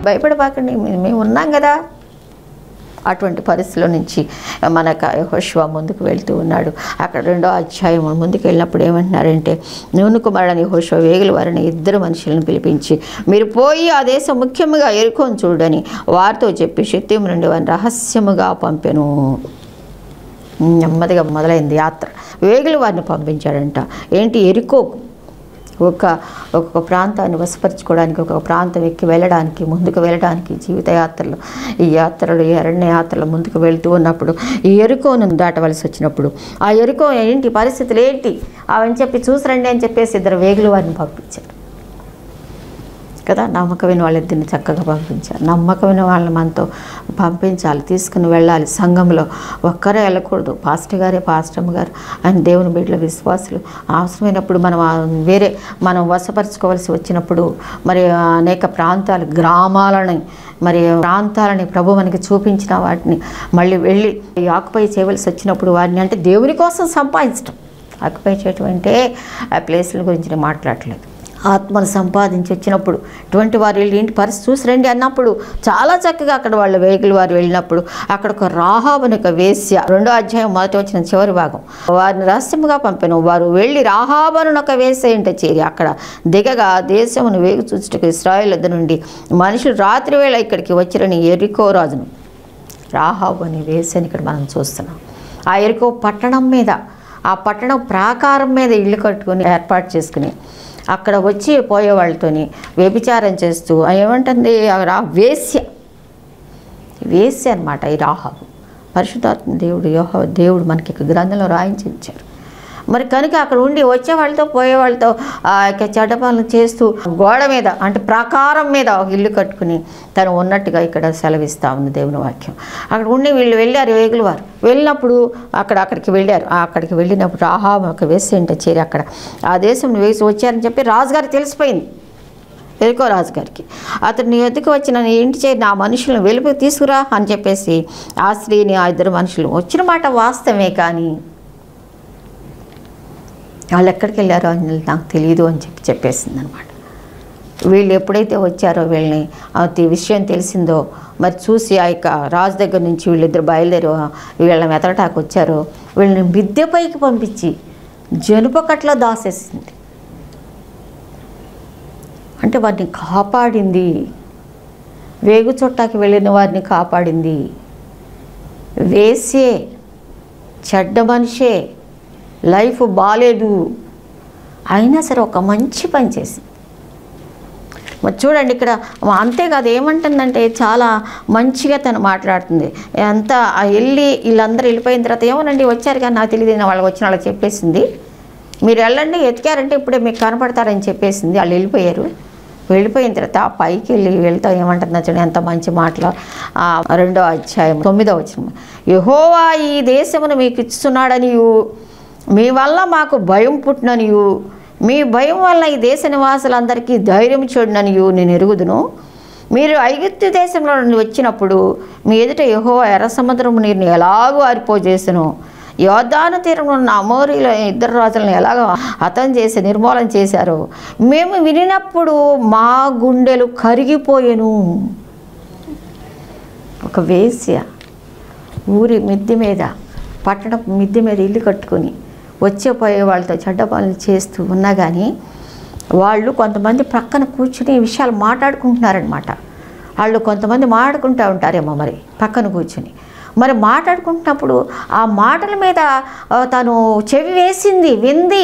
భయపడబాకండి, మేము ఉన్నాం కదా. అటువంటి పరిస్థితుల నుంచి మనకు యెహోషువ ముందుకు వెళ్తూ ఉన్నాడు. అక్కడ 2వ అధ్యాయం ముందుకు వెళ్ళినప్పుడు ఏమంటున్నారంటే, నూను కుమారుడైన యెహోషువ వేగుల వారిని 2 మనుషులను పిలిపించి, మీరు పోయి ఆ దేశం ముఖ్యంగా ఎరుకోను చూడని వారితో చెప్పి షిత్తీము నుండి వారిని రహస్యముగా పంపెను. నెమ్మదిగా మొదలైంది యాత్ర. వేగుల వారిని పంపించాడంట. ఏంటి? ఎరికోకు ఒక్కొక్క ప్రాంతాన్ని వశపరచుకోవడానికి, ఒక ప్రాంతం ఎక్కి వెళ్ళడానికి, ముందుకు వెళ్ళడానికి, జీవిత యాత్రలు, ఈ యాత్రలు, ఈ అరణ్య యాత్రలు ముందుకు వెళ్తూ ఉన్నప్పుడు ఈ ఎరుకోను దాటవలసి వచ్చినప్పుడు ఆ ఎరుకో ఏంటి పరిస్థితులు ఏంటి అవని చెప్పి చూసిరండి అని చెప్పేసి 2 వేగుల వారిని పంపించారు కదా. నమ్మకమైన వాళ్ళిద్దరిని చక్కగా పంపించారు. నమ్మకమైన వాళ్ళని మనతో పంపించాలి, తీసుకుని వెళ్ళాలి. సంఘంలో ఒక్కరే వెళ్ళకూడదు. పాస్టర్ గారే, పాస్టమ్ గారు ఆయన దేవుని బిడ్డల విశ్వాసులు. అవసరమైనప్పుడు మనం వశపరచుకోవాల్సి వచ్చినప్పుడు మరి అనేక ప్రాంతాలు, గ్రామాలని, మరి ప్రాంతాలని ప్రభు మనకి చూపించిన వాటిని మళ్ళీ వెళ్ళి ఆక్యుపై చేయవలసి వచ్చినప్పుడు వారిని, అంటే దేవుని కోసం సంపాదించడం. ఆక్యుపై చేయటం అంటే ఆ ప్లేసుల గురించి నేను మాట్లాడట్లేదు. ఆత్మను సంపాదించి వచ్చినప్పుడు ఇటువంటి వారు వెళ్ళి ఇంటి పరిస్థితి చూసి రండి అన్నప్పుడు చాలా చక్కగా అక్కడ వాళ్ళు వేగుల వారు వెళ్ళినప్పుడు అక్కడ ఒక రాహాబు ఒక వేశ్య, 2వ అధ్యాయం మొదటి వచ్చిన చివరి భాగం, వారిని రహస్యముగా పంపెను. వారు వెళ్ళి రాహాబును ఒక వేశ్య ఇంట చేరి అక్కడ దిగగా దేశమును వేగు చూచుటకు ఇశ్రాయేలు వద్ద నుండి మనుషులు రాత్రి వేళ ఇక్కడికి వచ్చిరని యెరికో రాజును. రాహాబు అని వేశ్యని ఇక్కడ మనం చూస్తున్నాం. ఆ యెరికో పట్టణం మీద, ఆ పట్టణం ప్రాకారం మీద ఇల్లు కట్టుకుని ఏర్పాటు చేసుకుని అక్కడ వచ్చి పోయే వాళ్ళతోని వ్యభిచారం చేస్తూ ఏమంటుంది, వేశ్య అనమాట ఈ రాహాబు. పరిశుద్ధాత్మ దేవుడు మనకి గ్రంథంలో రాయించి ఇచ్చారు. మరి కనుక అక్కడ ఉండి వచ్చే వాళ్ళతో పోయే వాళ్ళతో ఆ యొక్క చెడ్డ పనులు చేస్తూ గోడ మీద, అంటే ప్రాకారం మీద ఒక ఇల్లు కట్టుకుని తను ఉన్నట్టుగా ఇక్కడ సెలవిస్తూ ఉంది దేవుని వాక్యం. అక్కడ ఉండి వీళ్ళు వెళ్ళారు, వేగుల వారు వెళ్ళినప్పుడు అక్కడికి వెళ్ళారు. అక్కడికి వెళ్ళినప్పుడు రాహాబు ఒక వేశ్య ఇంట చేరి అక్కడ ఆ దేశం వేసి వచ్చారని చెప్పి రాజుగారికి తెలిసిపోయింది. యెరికో రాజుగారికి అతను నీ వద్దకు వచ్చి నన్ను ఇంటి చేరి నా మనుషులను వెలుపు తీసుకురా అని చెప్పేసి ఆ స్త్రీని, ఆ 2 మనుషులు వచ్చిన మాట వాస్తవమే, కానీ వాళ్ళు ఎక్కడికి వెళ్ళారో అని నాకు తెలియదు అని చెప్పేసింది అనమాట. వీళ్ళు ఎప్పుడైతే వచ్చారో వీళ్ళని ఈ విషయం తెలిసిందో మరి చూసి ఆ యొక్క రాజు దగ్గర నుంచి వీళ్ళిద్దరు బయలుదేరి వీళ్ళని వెతకటానికి వచ్చారో వీళ్ళని మిద్దెపైకి పంపించి జనుపకట్లో దాసేసింది. అంటే వారిని కాపాడింది, వేగు చొట్టాకి వెళ్ళిన వారిని కాపాడింది. వేసే, చెడ్డ మనిషే, లైఫ్ బాగాలేదు, అయినా సరే ఒక మంచి పని చేసింది. మరి చూడండి ఇక్కడ అంతేకాదు, ఏమంటుందంటే చాలా మంచిగా తను మాట్లాడుతుంది. అంతా వెళ్ళి వీళ్ళందరూ వెళ్ళిపోయిన తర్వాత ఏమోనండి వచ్చారు కానీ నాకు తెలియదు, వాళ్ళకి వచ్చిన వాళ్ళకి చెప్పేసింది, మీరు వెళ్ళండి ఎతికారంటే ఇప్పుడే మీకు కనపడతారని చెప్పేసింది. వాళ్ళు వెళ్ళిపోయారు. వెళ్ళిపోయిన తర్వాత ఆ పైకి వెళ్తా ఏమంటుందో చూడండి ఎంత మంచి మాటలో. 2వ అధ్యాయం 9వ వచనం, యెహోవా ఈ దేశమును మీకు ఇస్తున్నాడనియు మీ వల్ల మాకు భయం పుట్టిననియు మీ భయం వల్ల ఈ దేశ నివాసులందరికీ ధైర్యం చూడననియు నేను ఎరుగుదును. మీరు ఐగుప్తు దేశంలో నుండి వచ్చినప్పుడు మీ ఎదుట యెహోవా ఎర్ర సముద్రము నీరుని ఎలాగో ఆరిపోజేసెను, యోర్దాను తీరంలో ఉన్న అమోరీల 2 రాజులను ఎలాగో హతం చేసి నిర్మూలన చేశారో మేము వినినప్పుడు మా గుండెలు కరిగిపోయెను. ఒక వేశ్య ఊరి మిద్దె మీద, పట్టణ మిద్దె మీద ఇల్లు కట్టుకొని వచ్చేపోయే వాళ్ళతో చెడ్డ పనులు చేస్తూ ఉన్నా కానీ వాళ్ళు కొంతమంది ప్రక్కన కూర్చుని ఈ విషయాలు మాట్లాడుకుంటున్నారనమాట. వాళ్ళు కొంతమంది మాట్లాడుకుంటూ ఉంటారేమో మరి పక్కన కూర్చుని. మరి మాట్లాడుకుంటున్నప్పుడు ఆ మాటల మీద తను చెవి వేసింది, వింది.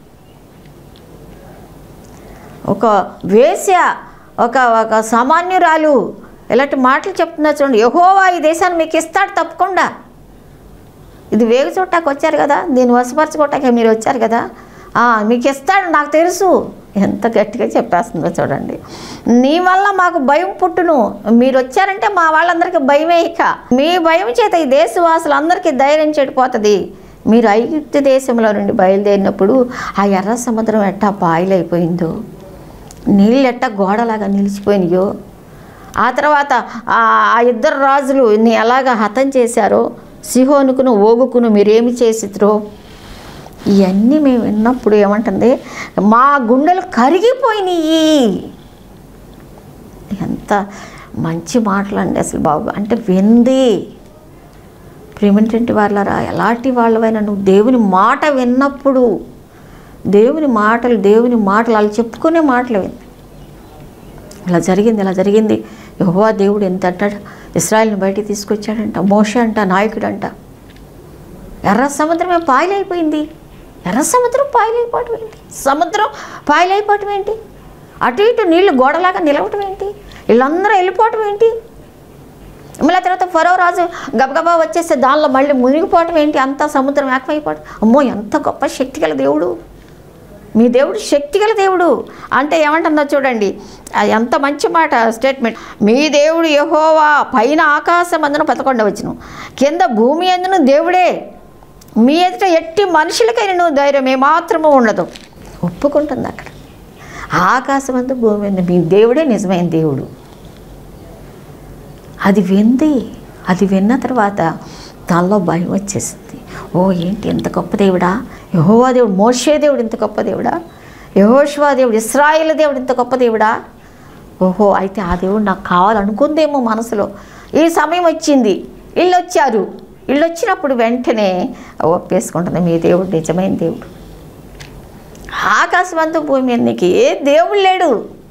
ఒక వేశ్య, ఒక సామాన్యురాలు ఇలాంటి మాటలు చెప్తున్నా చూడండి. యెహోవా ఈ దేశాన్ని మీకు ఇస్తాడు తప్పకుండా. ఇది వేగు చూడటానికి వచ్చారు కదా, దీన్ని వశపరచుకోవటానికి మీరు వచ్చారు కదా, మీకు ఇస్తాడు నాకు తెలుసు. ఎంత గట్టిగా చెప్పేస్తుందో చూడండి. నీ వల్ల మాకు భయం పుట్టును, మీరు వచ్చారంటే మా వాళ్ళందరికీ భయమే. ఇక మీ భయం చేత ఈ దేశవాసులందరికీ ధైర్యం చెడిపోతుంది. మీరు ఐగుప్తు దేశంలో నుండి బయలుదేరినప్పుడు ఆ ఎర్ర సముద్రం ఎట్టా పాయలైపోయిందో, నీళ్ళు ఎట్టా గోడలాగా నిలిచిపోయినాయో, ఆ తర్వాత ఆ 2 రాజులు ఎలాగ హతం చేశారో, సిహోనుకును ఓగుకును మీరేమి చేసిద్రో, ఇవన్నీ మేము విన్నప్పుడు ఏమంటుంది, మా గుండెలు కరిగిపోయినాయి. ఎంత మంచి మాటలండి అసలు బాబు, అంటే వింది. ప్రేమేంటంటే వాళ్ళరా, ఎలాంటి వాళ్ళవైనా నువ్వు దేవుని మాట విన్నప్పుడు, దేవుని మాటలు వాళ్ళు చెప్పుకునే మాటలు వింది. ఇలా జరిగింది. యెహోవా దేవుడు ఎంత అంటాడు, ఇశ్రాయేలుని బయటికి తీసుకొచ్చాడంట. మోషే అంట నాయకుడంట. ఎర్ర సముద్రమే పాయలైపోయింది. ఎర్ర సముద్రం పాయలైపోవటం ఏంటి? సముద్రం పాయలైపోవటం ఏంటి? అటు ఇటు నీళ్లు గోడలాగా నిలవటం ఏంటి? వీళ్ళందరూ వెళ్ళిపోవటం ఏంటి? మళ్ళీ తర్వాత ఫరో రాజు గబగబా వచ్చేస్తే దానిలో మళ్ళీ మునిగిపోవటం ఏంటి? అంతా సముద్రం ఏకమైపోవటం. అమ్మో, ఎంత గొప్ప శక్తిగల దేవుడు మీ దేవుడు, శక్తిగల దేవుడు అంటే ఏమంటుందో చూడండి. ఎంత మంచి మాట స్టేట్మెంట్. మీ దేవుడు యెహోవా పైన ఆకాశం అందును 11వ వచనం, కింద భూమి అందును దేవుడే, మీ ఎదుట ఎట్టి మనుషులకైనా నువ్వు ధైర్యం ఏమాత్రము ఉండదు. ఒప్పుకుంటుంది అక్కడ. ఆకాశం అందు భూమి అందు మీ దేవుడే నిజమైన దేవుడు. అది విన్న తర్వాత దానిలో భయం వచ్చేసింది. ఓ ఏంటి ఎంత గొప్ప దేవుడా, యెహోవా దేవుడు, మోషే దేవుడు ఇంత గొప్ప దేవుడా, యెహోషువ దేవుడు, ఇశ్రాయేలు దేవుడు ఇంత గొప్ప దేవుడా. ఓహో, అయితే ఆ దేవుడు నాకు కావాలనుకుందేమో మనసులో. ఈ సమయం వచ్చింది, వీళ్ళు వచ్చినప్పుడు వెంటనే ఒప్పేసుకుంటుంది, మీ దేవుడు నిజమైన దేవుడు. ఆకాశమంతా భూమి మీద నీకు ఏ దేవుడు లేడు.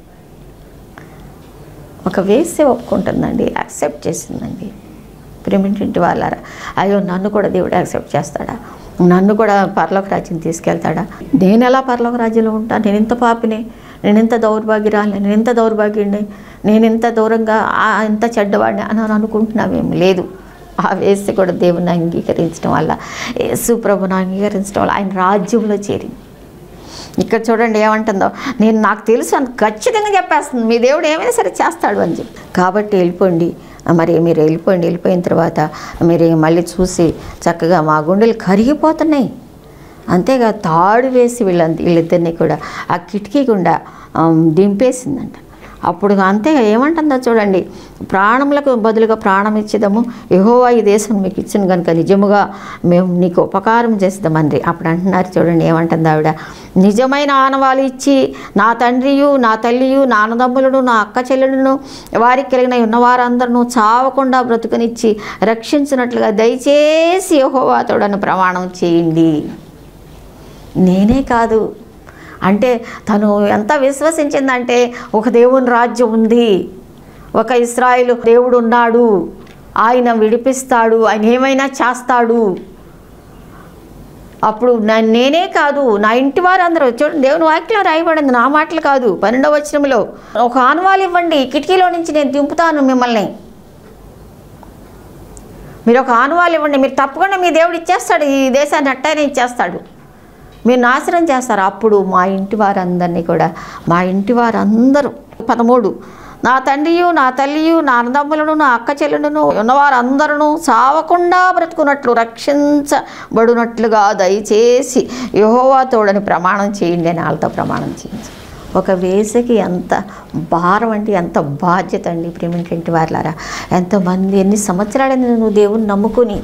ఒక వేసే ఒప్పుకుంటుందండి, యాక్సెప్ట్ చేసిందండి. ప్రేమేంటి వాళ్ళారా, అయ్యో నన్ను కూడా దేవుడు యాక్సెప్ట్ చేస్తాడా, నన్ను కూడా పరలోక రాజ్యం తీసుకెళ్తాడా, నేను ఎలా పరలోక రాజ్యంలో ఉంటాను, నేను ఇంత పాపిని, నేను ఇంత దౌర్భాగ్యరాలి, నేను ఇంత దౌర్భాగ్యుడిని, నేను ఇంత దూరంగా ఇంత చెడ్డవాడిని అని అనుకుంటున్నావేమి లేదు. ఆ వేసి కూడా దేవుని అంగీకరించడం వల్ల, యేసు ప్రభుని అంగీకరించడం వల్ల ఆయన రాజ్యంలో చేరింది. ఇక్కడ చూడండి ఏమంటుందో, నాకు తెలుసు అని ఖచ్చితంగా చెప్పేస్తుంది, మీ దేవుడు ఏమైనా సరే చేస్తాడు అని చెప్పి. కాబట్టి వెళ్ళిపోండి, మరి మీరు వెళ్ళిపోయిన తర్వాత మీరు మళ్ళీ చక్కగా మా గుండెలు కరిగిపోతున్నాయి. అంతేగా తాడు వేసి వీళ్ళిద్దరినీ కూడా ఆ కిటికీ గుండా దింపేసిందంట. అప్పుడు అంతే ఏమంటుందో చూడండి, ప్రాణములకు బదులుగా ప్రాణం ఇచ్చేదాము, యెహోవా ఈ దేశం మీకు ఇచ్చిన కనుక నిజముగా మేము నీకు ఉపకారం చేస్తామని అప్పుడు అంటున్నారు. చూడండి ఏమంటుంది ఆవిడ, నిజమైన ఆనవాళ్ళు ఇచ్చి నా తండ్రియు నా తల్లియు నా అన్నదమ్ములను నా అక్క చెల్లెలను వారికి కలిగిన ఉన్నవారందరూ చావకుండా బ్రతుకనిచ్చి రక్షించినట్లుగా దయచేసి యెహోవా తోడని ప్రమాణం చేయండి. నేనే కాదు అంటే తను ఎంత విశ్వసించిందంటే, ఒక దేవుని రాజ్యం ఉంది, ఒక ఇశ్రాయేలు దేవుడు ఉన్నాడు, ఆయన విడిపిస్తాడు, ఆయన ఏమైనా చేస్తాడు. అప్పుడు నేనే కాదు నా ఇంటి వారందరూ, చూడండి దేవుని వాక్యంలో రాయబడింది, నా మాటలు కాదు. 12వ వచనంలో, ఒక ఆనవాలు ఇవ్వండి, కిటికీలో నుంచి నేను దింపుతాను మిమ్మల్ని, మీరు ఒక ఆనవాలు ఇవ్వండి, మీరు తప్పకుండా మీ దేవుడు ఇచ్చేస్తాడు, ఈ దేశాన్ని అట్టైనా ఇచ్చేస్తాడు, మీరు నాశనం చేస్తారు. అప్పుడు మా ఇంటి వారందరూ 13, నా తండ్రియు నా తల్లియు నా అన్నదమ్ములను నా అక్క చెల్లెలను ఉన్నవారందరూ చావకుండా బ్రతుకున్నట్లు రక్షించబడినట్లుగా దయచేసి యెహోవా తోడని ప్రమాణం చేయండి అని వాళ్ళతో ప్రమాణం చేయించి. ఒక వేసకి ఎంత భారం అంటే ఎంత బాధ్యత అండి. ప్రేమేంటి వాళ్ళారా, ఎంతమంది ఎన్ని సంవత్సరాలైంది నువ్వు దేవుని నమ్ముకుని,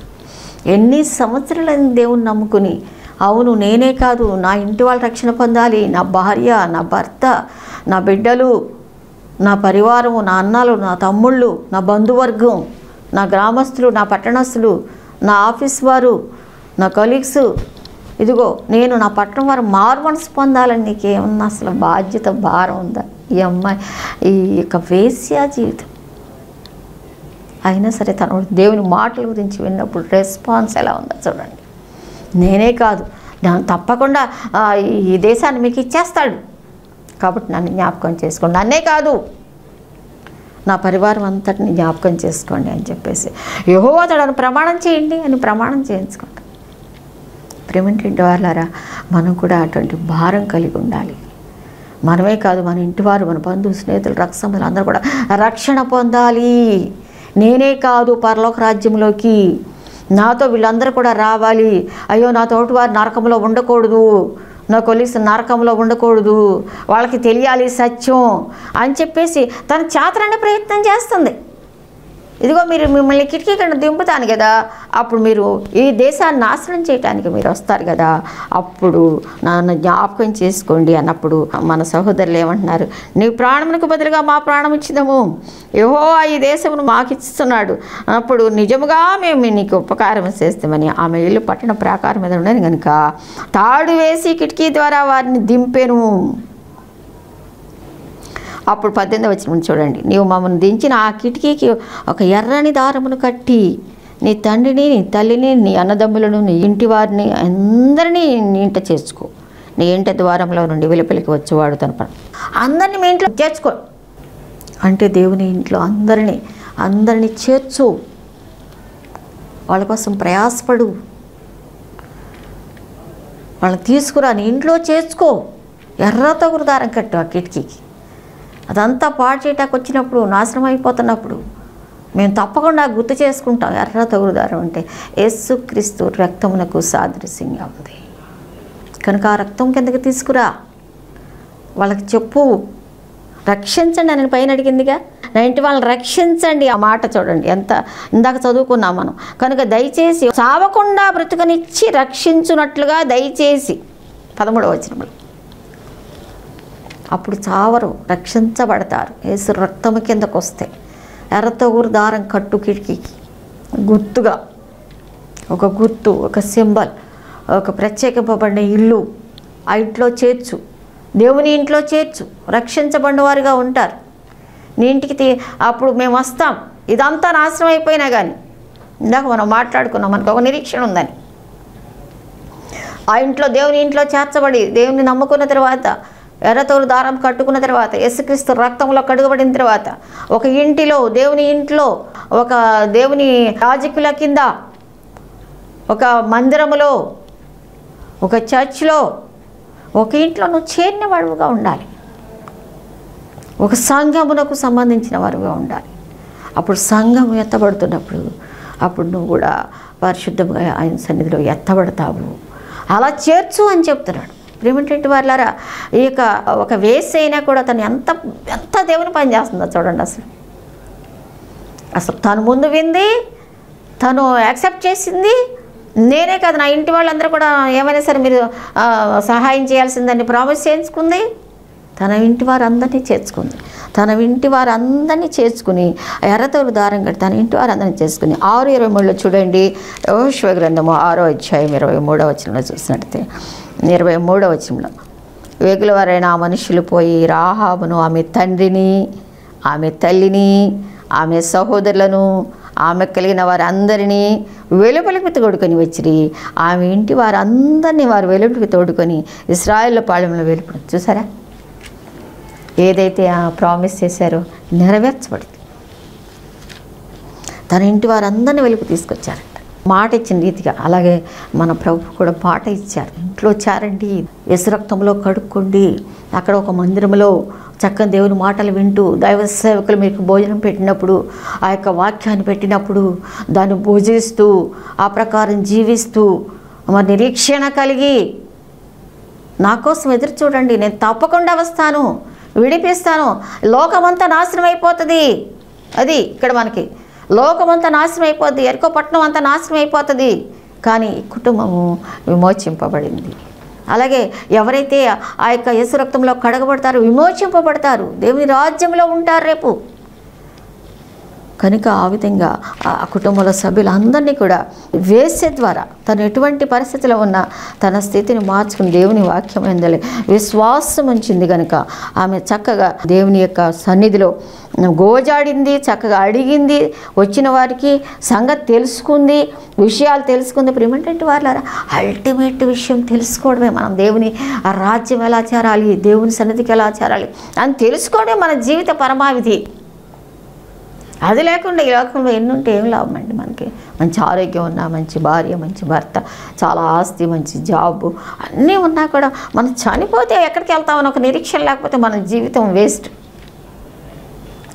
అవును నేనే కాదు నా ఇంటి వాళ్ళు రక్షణ పొందాలి, నా భార్య, నా భర్త, నా బిడ్డలు, నా పరివారము, నా అన్నలు, నా తమ్ముళ్ళు, నా బంధువర్గం, నా గ్రామస్తులు, నా పట్టణస్తులు, నా ఆఫీస్ వారు, నా కొలీగ్స్, ఇదిగో నేను నా పట్టణం వారు మారు మనసు పొందాలని నీకేమన్నా అసలు బాధ్యత భారం ఉందా? ఈ అమ్మాయి ఈ యొక్క వేశ్య జీవితం అయినా సరే తను దేవుని మాటల గురించి విన్నప్పుడు రెస్పాన్స్ ఎలా ఉందో చూడండి. నేనే కాదు, తప్పకుండా ఈ దేశాన్ని మీకు ఇచ్చేస్తాడు, కాబట్టి నన్ను జ్ఞాపకం చేసుకోండి, నన్నే కాదు నా పరివారం అంతటిని జ్ఞాపకం చేసుకోండి అని చెప్పేసి యెహోవా తోడని ప్రమాణం చేయండి అని ప్రమాణం చేయించుకోండి. ప్రేమేంటి వాళ్ళారా, మనం కూడా అటువంటి భారం కలిగి ఉండాలి. మనమే కాదు, మన ఇంటివారు, మన బంధువు, స్నేహితులు, రక్తసంబంధులు అందరూ కూడా రక్షణ పొందాలి. నేనే కాదు పరలోక రాజ్యంలోకి నాతో వీళ్ళందరూ కూడా రావాలి. అయ్యో నా తోటి వారు నరకంలో ఉండకూడదు, నా కొలీగ్స్ నరకంలో ఉండకూడదు, వాళ్ళకి తెలియాలి సత్యం అని చెప్పేసి తన చేతననే ప్రయత్నం చేస్తుంది. ఇదిగో మీరు మిమ్మల్ని కిటికీ కింద దింపుతాను కదా, అప్పుడు మీరు ఈ దేశాన్ని నాశనం చేయడానికి మీరు వస్తారు కదా, అప్పుడు నన్ను జ్ఞాపకం చేసుకోండి అన్నప్పుడు మన సహోదరులు ఏమంటున్నారు, నీ ప్రాణమునకు బదులుగా మా ప్రాణం ఇచ్చిదము, యెహోవా ఈ దేశమును మాకు ఇస్తున్నాడు, అప్పుడు నిజముగా మేము నీకు ఉపకారం చేస్తామని. ఆమె ఇల్లు పట్టణ ప్రాకారం మీద ఉండని కనుక తాడు వేసి కిటికీ ద్వారా వారిని దింపెను. అప్పుడు 18వ వచనం చూడండి, నీవు మమ్మల్ని దించిన ఆ కిటికీకి ఒక ఎర్రని దారమును కట్టి నీ తండ్రిని, నీ తల్లిని, నీ అన్నదమ్ములను, నీ ఇంటి వారిని అందరినీ నీ ఇంట చేర్చుకో. నీ ఇంట ద్వారంలో నుండి వెలుపలికి వచ్చేవాడు తన పని అందరినీ మీ ఇంట్లో చేర్చుకో అంటే దేవుని ఇంట్లో అందరినీ చేర్చు, వాళ్ళ కోసం ప్రయాసపడు, వాళ్ళని తీసుకురా, నీ ఇంట్లో చేర్చుకో. ఎర్ర తగురు దారం కట్టు ఆ కిటికీకి. అదంతా పాడు చేయటానికి వచ్చినప్పుడు, నాశనం అయిపోతున్నప్పుడు మేము తప్పకుండా గుర్తు చేసుకుంటాం. ఎర్ర తగురు దారం అంటే యేసుక్రీస్తు రక్తమునకు సాదృశ్యంగా ఉంది కనుక ఆ రక్తం కిందకి తీసుకురా, వాళ్ళకి చెప్పు, రక్షించండి అని పైన అడిగిందిగా, నా ఇంటి వాళ్ళని రక్షించండి. ఆ మాట చూడండి ఎంత ఇందాక చదువుకున్నాం మనం. కనుక దయచేసి చావకుండా బ్రతుకనిచ్చి రక్షించున్నట్లుగా దయచేసి 13వ వచనంలో, అప్పుడు చావరు, రక్షించబడతారు యేసు రక్తము కిందకు వస్తే. ఎర్రతగురు దారం కట్టు కిటికీకి గుర్తుగా, ఒక గుర్తు, ఒక సింబల్, ఒక ప్రత్యేకింపబడిన ఇల్లు, ఆ ఇంట్లో చేర్చు, దేవుని ఇంట్లో చేర్చు, రక్షించబడిన వారుగా ఉంటారు. నీ ఇంటికి అప్పుడు మేము వస్తాం, ఇదంతా నాశనం అయిపోయినా కానీ. ఇందాక మనం మాట్లాడుకున్నాం, మనకు ఒక నిరీక్షణ ఉందని. ఆ ఇంట్లో దేవుని ఇంట్లో చేర్చబడి దేవుని నమ్ముకున్న తర్వాత, ఎర్రతోలు దారం కట్టుకున్న తర్వాత, యేసుక్రీస్తు రక్తంలో కడుగబడిన తర్వాత, ఒక ఇంటిలో, దేవుని ఇంట్లో, ఒక దేవుని యాజకుల కింద, ఒక మందిరములో, ఒక చర్చ్లో, ఒక ఇంట్లో నువ్వు చేరిన వాడుగా ఉండాలి, ఒక సంఘమునకు సంబంధించిన వారుగా ఉండాలి. అప్పుడు సంఘం ఎత్తబడుతున్నప్పుడు అప్పుడు నువ్వు కూడా పరిశుద్ధంగా ఆయన సన్నిధిలో ఎత్తబడతావు. అలా చేర్చు అని చెప్తున్నాడు. ప్రేమటువంటి వాళ్ళారా, ఈ యొక్క ఒక వేస్ట్ అయినా కూడా తను ఎంత దేవుని పని చేస్తుందో చూడండి. అసలు తను ముందు వింది, తను యాక్సెప్ట్ చేసింది. నేనే కాదు, నా ఇంటి వాళ్ళందరూ కూడా ఏమైనా సరే మీరు సహాయం చేయాల్సిందని ప్రామిస్ చేయించుకుంది. తన ఇంటి వారందరినీ చేర్చుకుంది. తన ఇంటి వారందరినీ చేర్చుకుని ఎర్రతోలు దారం కట్టి తన ఇంటి వారందరినీ చేసుకుని 6:23 చూడండి. యెహోషువ గ్రంథము 6వ అధ్యాయం 23వ వచనంలో చూసినట్లయితే, 23వ వచనంలో, వేగులవారైన ఆ మనుషులు పోయి రాహాబును, ఆమె తండ్రిని, ఆమె తల్లిని, ఆమె సహోదరులను, ఆమె కలిగిన వారందరినీ వెలుపలికి తోడుకొని వచ్చిరి. ఆమె ఇంటి వారందరినీ వారు వెలుపలికి తోడుకొని ఇశ్రాయేలు పాళెంలో వెలుపడి. చూసారా, ఏదైతే ఆ ప్రామిస్ చేశారో నెరవేర్చబడింది. తన ఇంటి వారందరినీ వెలుపు తీసుకొచ్చారంట, మాట ఇచ్చిన రీతిగా. అలాగే మన ప్రభు కూడా మాట ఇచ్చారు, ఇంట్లో చేరండి, యేసు రక్తంలో కడుక్కోండి, అక్కడ ఒక మందిరంలో చక్కని దేవుని మాటలు వింటూ, దైవ సేవకులు మీకు భోజనం పెట్టినప్పుడు, ఆ యొక్క వాక్యాన్ని పెట్టినప్పుడు దాన్ని భోజిస్తూ, ఆ ప్రకారం జీవిస్తూ, మరి నిరీక్షణ కలిగి నా కోసం ఎదురు చూడండి, నేను తప్పకుండా వస్తాను, విడిపిస్తాను. లోకమంతా నాశనం అయిపోతుంది. అది ఇక్కడ మనకి లోకమంతా నాశనం అయిపోద్ది, ఎరుకో పట్టణం అంతా నాశనం అయిపోతుంది, కానీ ఈ కుటుంబము విమోచింపబడింది. అలాగే ఎవరైతే ఆ యొక్క యేసు రక్తంలో కడగబడతారో విమోచింపబడతారు, దేవుని రాజ్యంలో ఉంటారు రేపు. కనుక ఆ విధంగా ఆ కుటుంబంలో సభ్యులందరినీ కూడా వేసే ద్వారా తను ఎటువంటి పరిస్థితిలో ఉన్నా తన స్థితిని మార్చుకుని దేవుని వాక్యం ఎందలే విశ్వాసం ఉంచింది కనుక ఆమె చక్కగా దేవుని యొక్క సన్నిధిలో గోజాడింది, చక్కగా అడిగింది, వచ్చిన వారికి సంగతి తెలుసుకుంది, విషయాలు తెలుసుకుంది. ఇప్పుడు ఏమంటే వాళ్ళ అల్టిమేట్ విషయం తెలుసుకోవడమే. మనం దేవుని ఆ రాజ్యం ఎలా చేరాలి, దేవుని సన్నిధికి ఎలా చేరాలి అని తెలుసుకోవడమే మన జీవిత పరమావధి. అది లేకుండా ఈ లోకంలో ఎన్ని ఉంటే ఏం లాభం అండి? మనకి మంచి ఆరోగ్యం ఉన్నా, మంచి భార్య, మంచి భర్త, చాలా ఆస్తి, మంచి జాబు అన్నీ ఉన్నా కూడా మనం చనిపోతే ఎక్కడికి వెళ్తామని ఒక నిరీక్షణ లేకపోతే మన జీవితం వేస్ట్.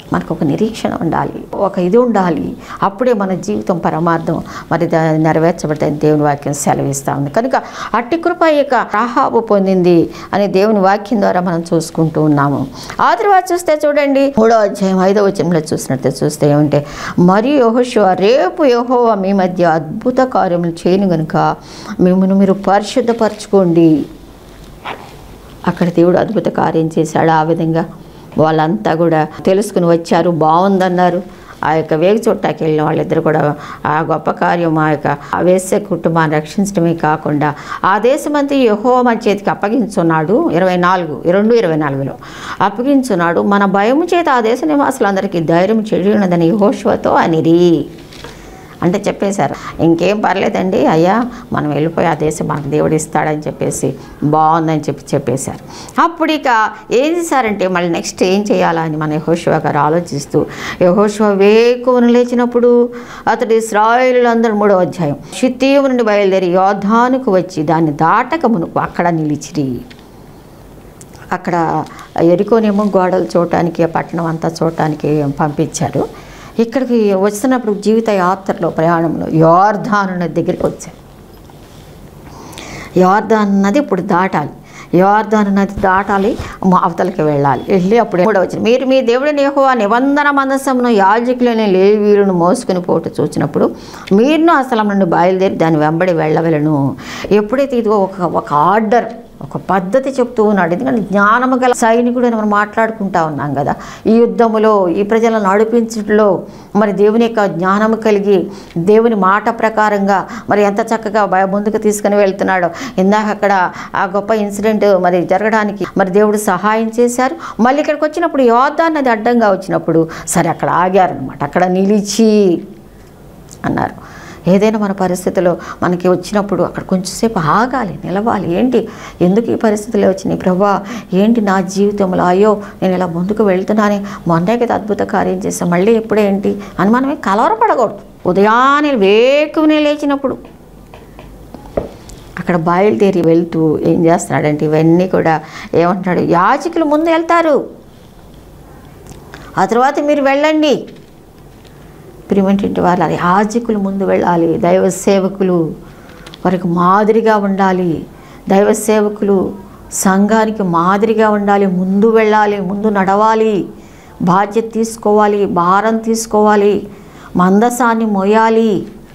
మనకు ఒక నిరీక్షణ ఉండాలి, ఒక ఇది ఉండాలి. అప్పుడే మన జీవితం పరమార్థం మరి నెరవేర్చబడతాయని దేవుని వాక్యం సెలవిస్తూ ఉంది. కనుక అట్టి కృప ఇక రాహాబు పొందింది అని దేవుని వాక్యం ద్వారా మనం చూసుకుంటూ ఉన్నాము. ఆ తర్వాత చూస్తే చూడండి 3వ అధ్యాయం 5వ వచనంలో చూస్తే ఏమంటే, మరియు యెహోషువ రేపు యెహోవా మీ మధ్య అద్భుత కార్యములు చేయను గనుక మిమ్మల్ని మీరు పరిశుద్ధపరచుకోండి. అక్కడ దేవుడు అద్భుత కార్యం చేశాడు. ఆ విధంగా వాళ్ళంతా కూడా తెలుసుకుని వచ్చారు, బాగుందన్నారు. ఆ యొక్క వేగు చుట్టాకి వెళ్ళిన వాళ్ళిద్దరు కూడా ఆ గొప్ప కార్యం ఆ యొక్క వేశ్య కుటుంబాన్ని రక్షించడమే కాకుండా ఆ దేశమంతా యెహోవా చేతికి అప్పగించున్నాడు. 22:24లో అప్పగించున్నాడు. మన భయము చేత ఆ దేశ నివాసులందరికీ ధైర్యం చెడినదని యెహోషువతో అనిరి. అంటే చెప్పేశారు, ఇంకేం పర్లేదండి అయ్యా, మనం వెళ్ళిపోయి ఆ దేశం మనకు దేవుడు ఇస్తాడని చెప్పేసి బాగుందని చెప్పేశారు. అప్పుడు ఇక ఏం చేశారంటే మళ్ళీ నెక్స్ట్ ఏం చేయాలని మన యెహోషువ గారు ఆలోచిస్తూ, యెహోషువ వేకువను లేచినప్పుడు అతడు ఇశ్రాయేలులందరూ 3వ అధ్యాయం షిత్తీము నుండి బయలుదేరి యోర్దానుకు వచ్చి దాన్ని దాటక మునుపు అక్కడ నిలిచిరి. అక్కడ యెరికోనేమో గోడలు చూడటానికి, పట్టణం అంతా చూడటానికి పంపించారు. ఇక్కడికి వచ్చినప్పుడు జీవిత యాత్రలో ప్రయాణంలో యోర్దాను నది దగ్గరికి వచ్చారు. యోర్దాను నది ఇప్పుడు దాటాలి, యోర్దాను నది దాటాలి, అవతలకి వెళ్ళాలి. వెళ్ళి అప్పుడు కూడా వచ్చింది, మీరు మీ దేవుడిని యెహోవా నిబంధన మందసమును యాజకులని లేవీయులను మోసుకుని పోటు చూసినప్పుడు మీరును ఆ స్థలం నుండి బయలుదేరి దాన్ని వెంబడి వెళ్ళవలను. ఎప్పుడైతే ఇది ఒక ఆర్డర్, ఒక పద్ధతి చెప్తూ ఉన్నాడు. ఎందుకంటే జ్ఞానము గల సైనికుడు అని మనం మాట్లాడుకుంటా ఉన్నాం కదా. ఈ యుద్ధములో ఈ ప్రజలను నడిపించడంలో మరి దేవుని యొక్క జ్ఞానము కలిగి దేవుని మాట ప్రకారంగా మరి ఎంత చక్కగా ముందుకు తీసుకుని వెళ్తున్నాడో. ఇందాక అక్కడ ఆ గొప్ప ఇన్సిడెంట్ మరి జరగడానికి మరి దేవుడు సహాయం చేశారు. మళ్ళీ ఇక్కడికి వచ్చినప్పుడు యోర్దాను నది అడ్డంగా వచ్చినప్పుడు సరే అక్కడ ఆగారనమాట. అక్కడ నిలిచి అన్నారు. ఏదైనా మన పరిస్థితిలో మనకి వచ్చినప్పుడు అక్కడ కొంచెంసేపు ఆగాలి, నిలవాలి. ఏంటి, ఎందుకు ఈ పరిస్థితులు వచ్చినాయి ప్రభువా, ఏంటి నా జీవితంలో, అయ్యో నేను ఇలా ముందుకు వెళ్తున్నానే, మొన్నే కదా అద్భుత కార్యం చేస్తాను, మళ్ళీ ఎప్పుడేంటి అని మనమే కలవరపడకూడదు. ఉదయాన్నే వేకువనే లేచినప్పుడు అక్కడ బయలుదేరి వెళ్తూ ఏం చేస్తున్నాడంటే ఇవన్నీ కూడా ఏమంటున్నాడు, యాజకులు ముందు వెళ్తారు, ఆ తర్వాత మీరు వెళ్ళండి. ప్రియమైనటువంటి వాళ్ళు యాజకులు ముందు వెళ్ళాలి, దైవ సేవకులు వారికి మాదిరిగా ఉండాలి, దైవ సేవకులు సంఘానికి మాదిరిగా ఉండాలి, ముందు వెళ్ళాలి, ముందు నడవాలి, బాధ్యత తీసుకోవాలి, భారం తీసుకోవాలి, మందసాన్ని మోయాలి,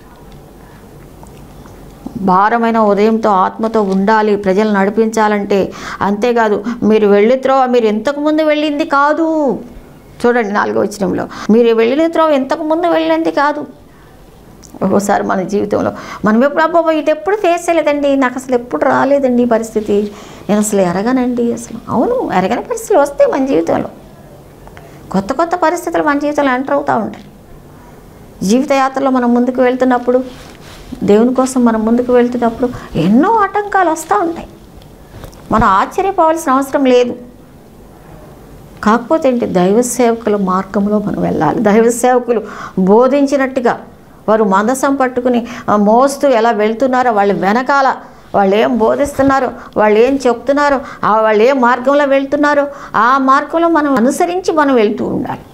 భారమైన ఉదయంతో ఆత్మతో ఉండాలి ప్రజలు నడిపించాలంటే. అంతేకాదు మీరు వెళ్ళి త్రోవ మీరు ఇంతకుముందు వెళ్ళింది కాదు. చూడండి 4వ వచనంలో, మీరు వెళ్ళిన త్రోవ ఇంతకుముందు వెళ్ళింది కాదు. ఒక్కోసారి మన జీవితంలో మనం ఎప్పుడు అబ్బాబా ఇది ఎప్పుడు ఫేస్ చేయలేదండి, నాకు అసలు ఎప్పుడు రాలేదండి ఈ పరిస్థితి, నేను అసలు ఎరగనండి. అసలు అవును, ఎరగని పరిస్థితులు వస్తాయి మన జీవితంలో. కొత్త కొత్త పరిస్థితులు మన జీవితంలో ఎంటర్ అవుతూ ఉంటాయి. జీవిత యాత్రలో మనం ముందుకు వెళ్తున్నప్పుడు, దేవుని కోసం మనం ముందుకు వెళ్తున్నప్పుడు ఎన్నో ఆటంకాలు వస్తూ ఉంటాయి. మనం ఆశ్చర్యపోవాల్సిన అవసరం లేదు. కాకపోతే ఏంటి, దైవ సేవకుల మార్గంలో మనం వెళ్ళాలి. దైవ సేవకులు బోధించినట్టుగా వారు మందసం పట్టుకుని మోస్తూ ఎలా వెళ్తున్నారో, వాళ్ళ వెనకాల వాళ్ళు ఏం బోధిస్తున్నారో, వాళ్ళు ఏం చెప్తున్నారో, వాళ్ళు ఏ మార్గంలో వెళ్తున్నారో ఆ మార్గంలో మనం అనుసరించి మనం వెళ్తూ ఉండాలి.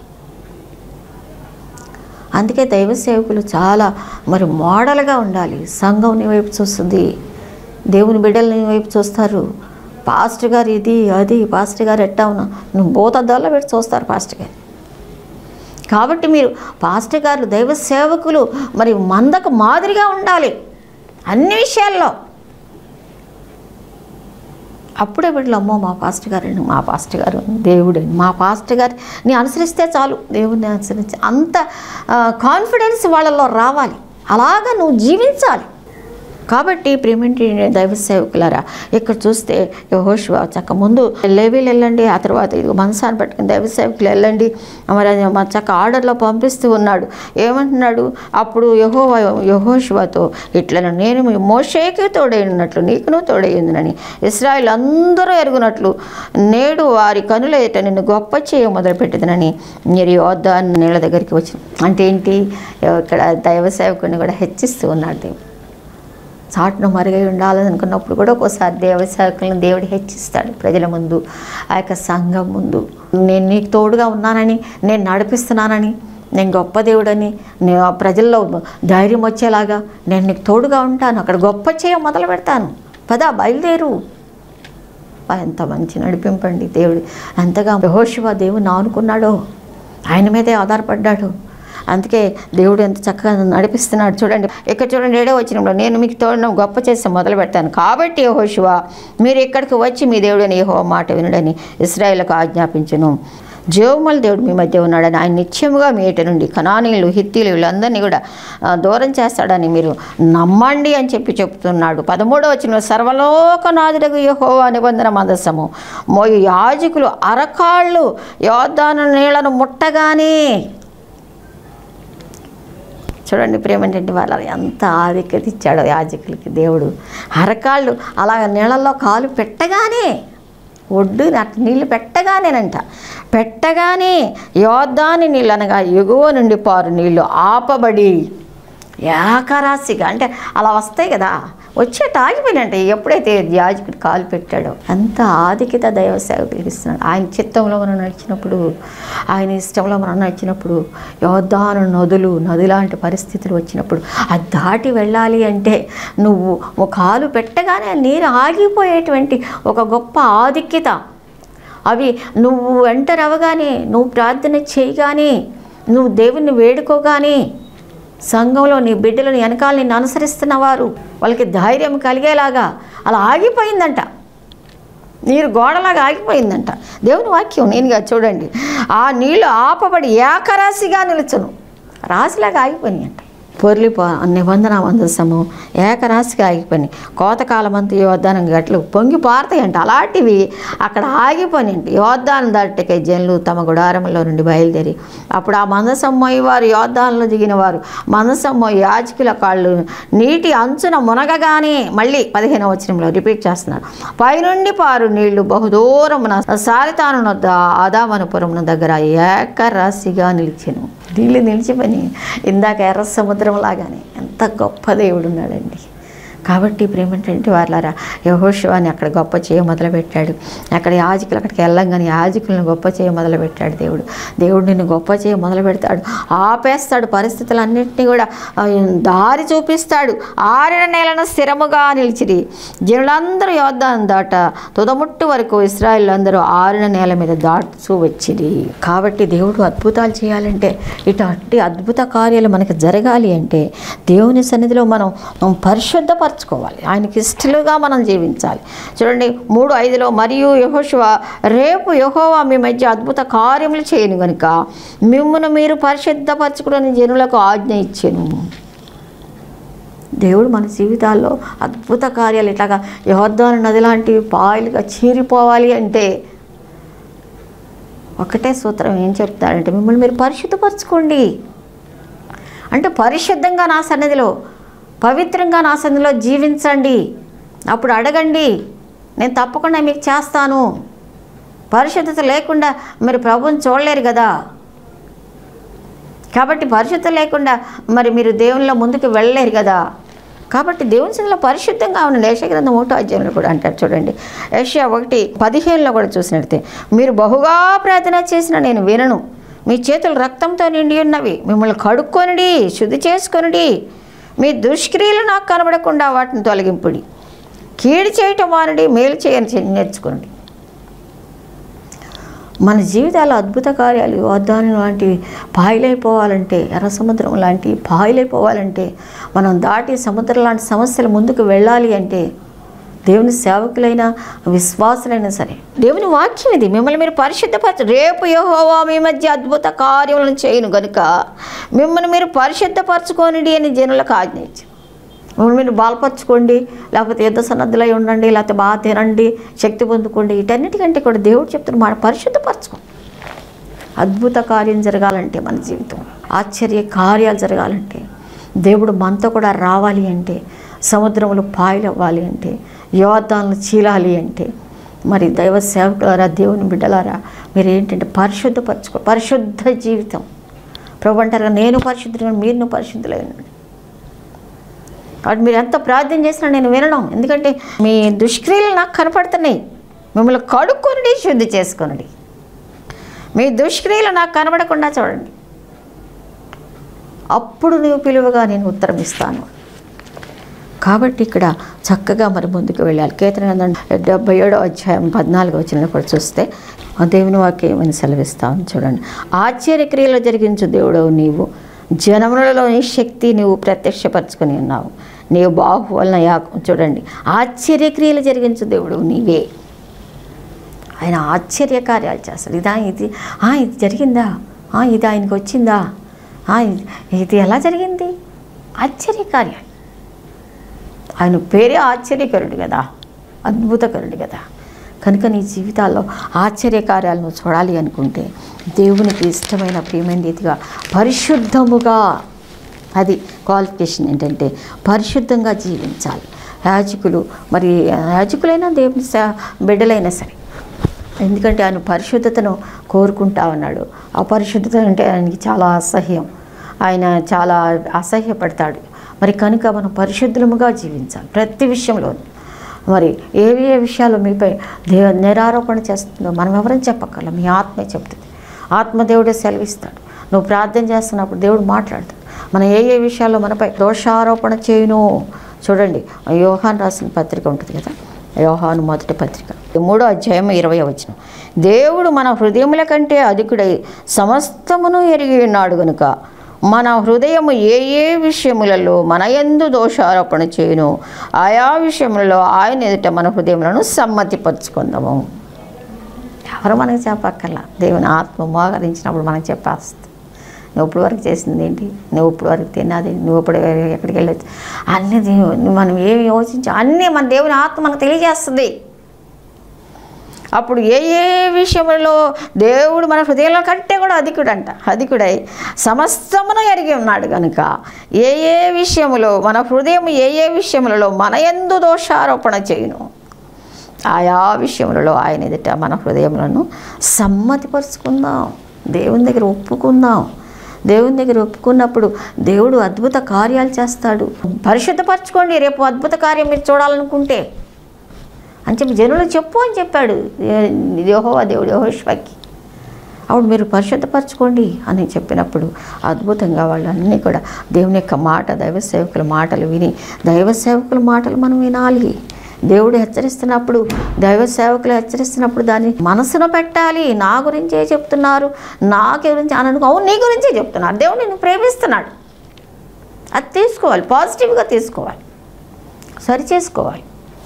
అందుకే దైవ సేవకులు చాలా మరి మోడల్గా ఉండాలి. సంఘం నీ వైపు చూస్తుంది, దేవుని బిడ్డలు నీ వైపు చూస్తారు. పాస్టర్ గారు ఇది అది, పాస్టర్ గారు ఎట్టా ఉన్నా, నువ్వు బోతద్దాల్లో పెట్టి చూస్తారు పాస్టర్ గారు. కాబట్టి మీరు పాస్టర్ గారు దైవ సేవకులు మరి మందకు మాదిరిగా ఉండాలి అన్ని విషయాల్లో. అప్పుడే వీళ్ళు అమ్మో మా పాస్టర్ గారండి, మా పాస్టర్ గారు దేవుడండి, మా పాస్టర్ గారిని అనుసరిస్తే చాలు, దేవుడిని అనుసరించి అంత కాన్ఫిడెన్స్ వాళ్ళలో రావాలి. అలాగా నువ్వు జీవించాలి. కాబట్టి ప్రియమైన దైవ సేవకులారా, ఇక్కడ చూస్తే యెహోషువ చక్క ముందు లేవీలు వెళ్ళండి, ఆ తర్వాత ఇది మనసాన్ని పట్టుకుని దైవ సేవకులు వెళ్ళండి మరి చక్క ఆర్డర్లో పంపిస్తూ ఉన్నాడు. ఏమంటున్నాడు, అప్పుడు యెహోషువతో ఇట్లను నేను మోషేకి తోడైనట్లు నీకును తోడైందని ఇశ్రాయేలు అందరూ ఎరుగునట్లు నేడు వారి కనుల ఎదుట నిన్ను గొప్ప చేయ మొదలుపెట్టదనని మీరు యోర్దాను నీళ్ళ దగ్గరికి వచ్చి. అంటే ఏంటి, ఇక్కడ దైవ సేవకుడిని కూడా హెచ్చిస్తూ ఉన్నాడు దేవుడు. చాటున మరుగై ఉండాలని అనుకున్నప్పుడు కూడా ఒక్కోసారి సేవకులను దేవుడు హెచ్చిస్తాడు. ప్రజల ముందు, ఆ యొక్క సంఘం ముందు, నేను నీకు తోడుగా ఉన్నానని, నేను నడిపిస్తున్నానని, నేను గొప్ప దేవుడని, నేను ఆ ప్రజల్లో ధైర్యం వచ్చేలాగా నేను నీకు తోడుగా ఉంటాను, అక్కడ గొప్ప మొదలు పెడతాను, పదా బయలుదేరు. ఎంత మంచి నడిపింపండి దేవుడు. ఎంతగా యెహోషువ దేవుని ఆనుకున్నాడో, ఆయన మీదే ఆధారపడ్డాడు. అందుకే దేవుడు ఎంత చక్కగా నడిపిస్తున్నాడు. చూడండి, ఇక్కడ చూడండి 7వ వచనంలో, నేను మీకు తోడడం గొప్ప చేసి మొదలు పెడతాను. కాబట్టి యెహోషువ మీరు ఇక్కడికి వచ్చి మీ దేవుడని యెహోవా మాట వినుడని ఇశ్రాయేలుకు ఆజ్ఞాపించును. జీవముల దేవుడు మీ మధ్య ఉన్నాడని, ఆయన నిత్యముగా మీ ఏట నుండి కనానీయులు, హిత్తీలు వీళ్ళందరినీ కూడా దూరం చేస్తాడని మీరు నమ్మండి అని చెప్తున్నాడు. 13వ వచనంలో, సర్వలోకనాథుడగు యెహోవా నిబంధన మందసము మోయు యాజకులు అరకాళ్ళు యోర్దాను నీళ్లను ముట్టగానే, చూడండి ప్రేమేంటంటే వాళ్ళ ఎంత ఆధిక్యత ఇచ్చాడో యాజకులకి దేవుడు. అరకాళ్ళు అలా నీళ్ళల్లో కాలు పెట్టగానే, ఒడ్డు నీళ్ళు పెట్టగానే యోర్దాను నీళ్ళు అనగా ఎగువ నుండి పారు నీళ్ళు ఆపబడి ఏకరాశిగా, అంటే అలా వస్తాయి కదా, వచ్చేట ఆగిపోయినంట ఎప్పుడైతే యాజకుడు కాలు పెట్టాడో. అంత ఆధిక్యత దైవ సేవకులకు ఇస్తున్నాడు. ఆయన చిత్తంలో మనం నడిచినప్పుడు, ఆయన ఇష్టంలో మనం నడిచినప్పుడు, యోర్దాను నది లాంటి పరిస్థితులు వచ్చినప్పుడు అది దాటి వెళ్ళాలి అంటే నువ్వు కాలు పెట్టగానే నీరు ఆగిపోయేటువంటి ఒక గొప్ప ఆధిక్యత. అవి నువ్వు ఎంటర్ అవ్వగానే, నువ్వు ప్రార్థన చేయగానే, నువ్వు దేవుణ్ణి వేడుకోగానే, సంఘంలో నీ బిడ్డలను వెనకాల నిన్ను అనుసరిస్తున్నవారు వాళ్ళకి ధైర్యం కలిగేలాగా అలా ఆగిపోయిందంట. నీరు గోడలాగా ఆగిపోయిందంట. దేవుని వాక్యం నేనుగా చూడండి, ఆ నీళ్ళు ఆపబడి ఏకరాశిగా నిలుచును. రాశిలాగా ఆగిపోయినాయి అంట. నిబంధన మందసము ఏకరాశిగా ఆగిపోయినాయి. కోతకాలం అంతా యోర్దాను గట్లు పొంగి పారుతాయంట. అలాంటివి అక్కడ ఆగిపోయినాయంట. యోర్దాను దాటికే జనులు తమ గుడారంలో నుండి బయలుదేరి, అప్పుడు ఆ మందసం మోయేవారు యోర్దానులో దిగిన వారు మందసం మోయి యాజకుల కాళ్ళు నీటి అంచున మునగగానే, మళ్ళీ 15వ వచనంలో రిపీట్ చేస్తున్నారు, పైనుండి పారు నీళ్లు బహుదూరమున సారితాను ఆదామనుపురం దగ్గర ఏకరాశిగా నిలిచెను. నీళ్ళు నిలిచిపోయి ఇందాక ఎర్ర సముద్రం లాగానే. ఎంత గొప్ప దేవుడు ఉన్నాడండి. కాబట్టి ప్రేమేంటంటే వాళ్ళారా, యెహోషువని అక్కడ గొప్ప చేయ మొదలుపెట్టాడు. అక్కడ యాజకులు అక్కడికి వెళ్ళంగానే యాజకులను గొప్ప చేయ మొదలుపెట్టాడు దేవుడు. దేవుడు నిన్ను గొప్ప చేయ మొదలు పెడతాడు, ఆపేస్తాడు, పరిస్థితులన్నింటినీ కూడా దారి చూపిస్తాడు. ఆరిన నేలను స్థిరముగా నిలిచిరి జనులందరూ యోర్దాను దాట తుదముట్టు వరకు ఇశ్రాయేలు అందరూ ఆరిన నేల మీద దాటుతూ వచ్చిరి. కాబట్టి దేవుడు అద్భుతాలు చేయాలంటే, ఇటువంటి అద్భుత కార్యాలు మనకు జరగాలి అంటే దేవుని సన్నిధిలో మనం పరిశుద్ధపరచుకోవాలి. ఆయనకి ఇష్టలుగా మనం జీవించాలి. చూడండి 3:5లో, మరియు యెహోషువ రేపు యెహోవా మీ మధ్య అద్భుత కార్యములు చేయను గనుక మిమ్మును మీరు పరిశుద్ధపరచుకుని జనులకు ఆజ్ఞ ఇచ్చెను. దేవుడు మన జీవితాల్లో అద్భుత కార్యాలు ఇట్లాగా యోర్దాను నది లాంటివి పాయలుగా చీరిపోవాలి అంటే ఒకటే సూత్రం ఏం చెప్తాడంటే, మిమ్మల్ని మీరు పరిశుద్ధపరచుకోండి. అంటే పరిశుద్ధంగా నా సన్నిధిలో, పవిత్రంగా నా సన్నిధిలో జీవించండి. అప్పుడు అడగండి, నేను తప్పకుండా మీకు చేస్తాను. పరిశుద్ధత లేకుండా మీరు ప్రభువుని చూడలేరు కదా. కాబట్టి పరిశుద్ధత లేకుండా మరి మీరు దేవునిలో ముందుకు వెళ్ళలేరు కదా. కాబట్టి దేవుని సన్నిధిలో పరిశుద్ధంగా ఉండండి. యెషయా గ్రంథం 1వ అధ్యాయంలో కూడా అంటారు చూడండి. యెషయా 1:15లో కూడా చూసినట్లయితే, మీరు బహుగా ప్రార్థన చేసిన నేను వినను, మీ చేతులు రక్తంతో నిండి ఉన్నవి, మిమ్మల్ని కడుక్కొనిడి, శుద్ధి చేసుకొనిడి, మీ దుష్క్రియలు నాకు కనబడకుండా వాటిని తొలగింపుడి, కీడు చేయటం మానండి, మేలు చేయని నేర్చుకోండి. మన జీవితాల్లో అద్భుత కార్యాలు యోర్దాను లాంటివి పాయలైపోవాలంటే, ఎర్ర సముద్రం లాంటివి పాయలైపోవాలంటే, మనం దాటి సముద్రం లాంటి సమస్యలు ముందుకు వెళ్ళాలి అంటే, దేవుని సేవకులైనా విశ్వాసులైనా సరే దేవుని వాక్యం ఇది, మిమ్మల్ని మీరు పరిశుద్ధపరచు. రేపు యెహోవా మీ మధ్య అద్భుత కార్యములను చేయను గనుక మిమ్మల్ని మీరు పరిశుద్ధపరచుకోనిడి అని జనులకు ఆజ్ఞ ఇచ్చారు. మిమ్మల్ని మీరు బలపరచుకోండి, లేకపోతే యుద్ధ సన్నద్ధులై ఉండండి, లేకపోతే బాగా తినండి, శక్తి పొందుకోండి. వీటన్నిటికంటే కూడా దేవుడు చెప్తున్న మాట పరిశుద్ధపరచుకోండి. అద్భుత కార్యం జరగాలంటే, మన జీవితం ఆశ్చర్య కార్యాలు జరగాలంటే, దేవుడు మనతో కూడా రావాలి అంటే, సముద్రములు పాయలవ్వాలి అంటే, యోర్దానులు చీలాలి అంటే, మరి దైవ సేవకులారా, దేవుని బిడ్డలారా, మీరు ఏంటంటే పరిశుద్ధపరచుకో. పరిశుద్ధ జీవితం. ప్రభు అంటారు, నేను పరిశుద్ధులను, మీరు పరిశుద్ధులై ఉండండి. వాడు మీరు ఎంత ప్రార్థన చేసినా నేను వినడం, ఎందుకంటే మీ దుష్క్రియలు నాకు కనపడుతున్నాయి. మిమ్మల్ని కడుక్కొనండి, శుద్ధి చేసుకోనండి. మీ దుష్క్రియలు నాకు కనబడకుండా చూడండి, అప్పుడు నువ్వు పిలువగా నేను ఉత్తరం ఇస్తాను. కాబట్టి ఇక్కడ చక్కగా మరి ముందుకు వెళ్ళాలి. కీర్తన 77వ అధ్యాయం 14వ వచనంలో కూడా చూస్తే దేవుని వాక్యం ఏమని సెలవిస్తామని చూడండి. ఆశ్చర్యక్రియలు జరిగించు దేవుడవు నీవు, జనములలోని శక్తి నీవు ప్రత్యక్షపరచుకొని ఉన్నావు. నీవు బాహు వలన చూడండి, ఆశ్చర్యక్రియలు జరిగించు దేవుడు నీవే. ఆయన ఆశ్చర్యకార్యాలు చేస్తాడు. ఇది జరిగిందా, ఇది ఆయనకు వచ్చిందా, ఇది ఎలా జరిగింది, ఆశ్చర్యకార్యాలు. ఆయన పేరే ఆశ్చర్యకరుడు కదా, అద్భుతకరుడు కదా. కనుక నీ జీవితాల్లో ఆశ్చర్యకార్యాలను చూడాలి అనుకుంటే దేవునికి ఇష్టమైన ప్రియమైన రీతిగా పరిశుద్ధముగా, అది క్వాలిఫికేషన్ ఏంటంటే పరిశుద్ధంగా జీవించాలి. యాజకులైనా దేవుని బిడ్డలైనా సరే, ఎందుకంటే ఆయన పరిశుద్ధతను కోరుకుంటా ఉన్నాడు. అపరిశుద్ధత అంటే ఆయనకి చాలా అసహ్యం, ఆయన చాలా అసహ్యపడతాడు. మరి కనుక మనం పరిశుద్ధముగా జీవించాలి ప్రతి విషయంలో. మరి ఏ విషయాలు మీపై నిరారోపణ చేస్తుందో మనం ఎవరైనా చెప్పక్కర్లా, మీ ఆత్మే చెప్తుంది. ఆత్మదేవుడే సెలవిస్తాడు. నువ్వు ప్రార్థన చేస్తున్నప్పుడు దేవుడు మాట్లాడతాడు. మనం ఏ విషయాల్లో మనపై దోషారోపణ చేయును. చూడండి, యోహాను రాసిన పత్రిక ఉంటుంది కదా, యోహాను మొదటి పత్రిక 3వ అధ్యాయం 20వ వచనం. దేవుడు మన హృదయముల కంటే అధికుడై సమస్తమును ఎరిగి ఉన్నాడు గనుక మన హృదయము ఏ విషయములలో మన యందు దోషారోపణ చేయును, ఆయా విషయములలో ఆయన ఎదుట మన హృదయములను సమ్మతిపరుచుకుందాము. ఎవరు మనకు చెప్పక్కర్లా, దేవుని ఆత్మ మోహరించినప్పుడు మనకు చెప్పేస్తుంది. నువ్వు ఇప్పుడు వరకు చేసింది ఏంటి, నువ్వు ఇప్పుడు వరకు తిన్నది, నువ్వు ఇప్పుడు ఎక్కడికి వెళ్ళొచ్చు, అన్నీ మనం ఏమి యోచించా అన్నీ మన దేవుని ఆత్మ మనకు తెలియజేస్తుంది. అప్పుడు ఏ విషయంలో దేవుడు మన హృదయంలో కంటే కూడా అధికుడై సమస్తమును ఎరిగి ఉన్నాడు కనుక ఏ విషయములో మన హృదయం ఏ విషయములలో మన యందు దోషారోపణ చేయును, ఆయా విషయములలో ఆయన ఎదుట మన హృదయములను సమ్మతిపరుచుకుందాం. దేవుని దగ్గర ఒప్పుకుందాం. దేవుని దగ్గర ఒప్పుకున్నప్పుడు దేవుడు అద్భుత కార్యాలు చేస్తాడు. పరిశుద్ధపరచుకోండి, రేపు అద్భుత కార్యం మీరు చూడాలనుకుంటే అని చెప్పి జనులు చెప్పు అని చెప్పాడు యెహోవా దేవుడు యెహోషువకి. అప్పుడు మీరు పరిశుద్ధపరచుకోండి అని చెప్పినప్పుడు అద్భుతంగా వాళ్ళు అన్నీ కూడా దేవుని యొక్క మాట, దైవ సేవకుల మాటలు విని, దైవ సేవకుల మాటలు మనం వినాలి. దేవుడు హెచ్చరిస్తున్నప్పుడు, దైవ సేవకులు హెచ్చరిస్తున్నప్పుడు దాన్ని మనసులో పెట్టాలి. నా గురించే చెప్తున్నారు, నాకే గురించి అనను, అవును నీ గురించే చెప్తున్నారు, దేవుడు నిన్ను ప్రేమిస్తున్నాడు. అది తీసుకోవాలి, పాజిటివ్గా తీసుకోవాలి, సరి చేసుకోవాలి.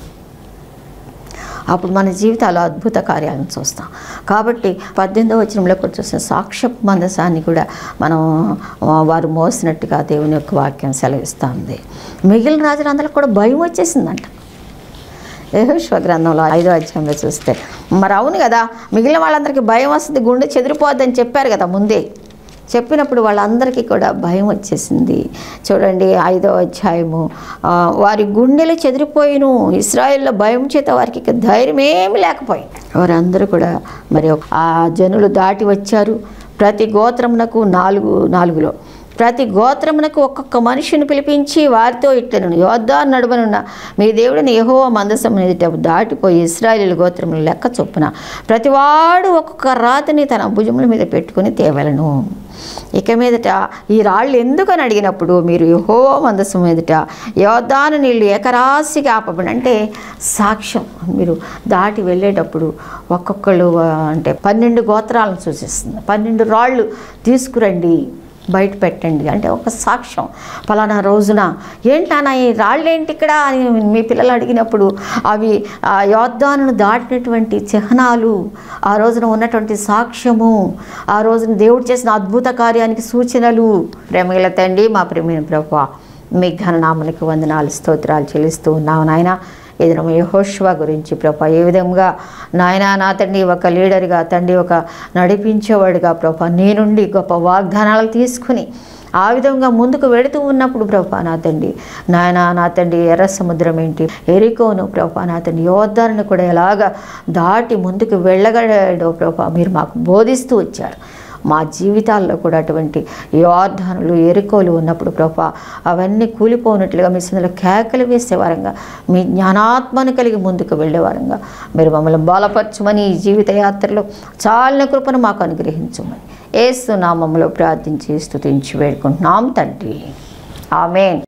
అప్పుడు మన జీవితాల్లో అద్భుత కార్యాలను చూస్తాం. కాబట్టి 18వ వచనంలో కూడా చూసిన సాక్ష్యపు మందసాన్ని కూడా మనం వారు మోసినట్టుగా దేవుని యొక్క వాక్యం సెలవిస్తుంది. మిగిలిన రాజులందరికీ కూడా భయం వచ్చేసిందంట. యెహోషువ గ్రంథంలో 5వ అధ్యాయంలో చూస్తే మరి అవును కదా, మిగిలిన వాళ్ళందరికీ భయం వస్తుంది, గుండె చెదిరిపోద్దని చెప్పారు కదా ముందే. చెప్పినప్పుడు వాళ్ళందరికీ కూడా భయం వచ్చేసింది. చూడండి 5వ అధ్యాయము, వారి గుండెలు చెదిరిపోయిను, ఇశ్రాయేల్లో భయం చేత వారికి ధైర్యం ఏమి లేకపోయింది. వారందరూ కూడా మరి ఆ జనులు దాటి వచ్చారు. ప్రతి గోత్రమునకు 4 ప్రతి గోత్రమునకు ఒక్కొక్క మనిషిని పిలిపించి వారితో ఇట్లను, యోర్దాను నడుమనున్న మీ దేవుడిని యెహోవా మందసం ఎదుట దాటిపోయి ఇశ్రాయేలు గోత్రముల లెక్క చొప్పున ప్రతివాడు ఒక్కొక్క రాతిని తన భుజముల మీద పెట్టుకుని తేవలను. ఇక మీదట ఈ రాళ్ళు ఎందుకని అడిగినప్పుడు మీరు యెహోవా మందసం ఎదుట యోర్దాను నీళ్ళు ఏకరాశిగా ఆపబడి, అంటే సాక్ష్యం. మీరు దాటి వెళ్ళేటప్పుడు ఒక్కొక్కళ్ళు అంటే 12 గోత్రాలను సూచిస్తుంది. 12 రాళ్ళు తీసుకురండి, బయట పెట్టండి, అంటే ఒక సాక్ష్యం. పలానా రోజున ఏంటన్నా ఈ రాళ్ళు ఏంటి ఇక్కడ అని మీ పిల్లలు అడిగినప్పుడు అవి ఆ యోర్దానును దాటినటువంటి చిహ్నాలు, ఆ రోజున ఉన్నటువంటి సాక్ష్యము, ఆ రోజున దేవుడు చేసిన అద్భుత కార్యానికి సూచనలు. ప్రేమగల తండ్రి, మా ప్రేమైన ప్రభువా, మీ ఘననామనికి వందనాలు స్తోత్రాలు చెల్లిస్తూ ఉన్నావు నాయన. ఏదైనా యెహోషువ గురించి ప్రభా, ఏ విధంగా నాయన నా తండ్రి ఒక లీడర్గా, తండ్రి ఒక నడిపించేవాడిగా ప్రభా నీ నుండి గొప్ప వాగ్దానాలు తీసుకుని ఆ విధంగా ముందుకు వెళుతూ ఉన్నప్పుడు ప్రభా నా తండ్రి, నా తండ్రి ఎర్ర సముద్రం ఏంటి, ఎరికోను ప్రభా నా తండ్రి యోర్దానును కూడా ఎలాగా దాటి ముందుకు వెళ్ళగలడో ప్రభా మీరు మాకు బోధిస్తూ వచ్చారు. మా జీవితాల్లో కూడా అటువంటి యోర్దానులు ఎరికోలు ఉన్నప్పుడు ప్రభా అవన్నీ కూలిపోయినట్లుగా మీ సన్నిధిలో కేకలు వేసేవారంగా మీ జ్ఞానాత్మను కలిగి ముందుకు వెళ్ళేవారంగా మీరు మమ్మల్ని బలపరచమని ఈ జీవిత యాత్రలో చాలిన కృపను మాకు అనుగ్రహించమని యేసు నామములో ప్రార్థించి స్తుతించి వేడుకుంటున్నాం తండ్రి. ఆమేన్.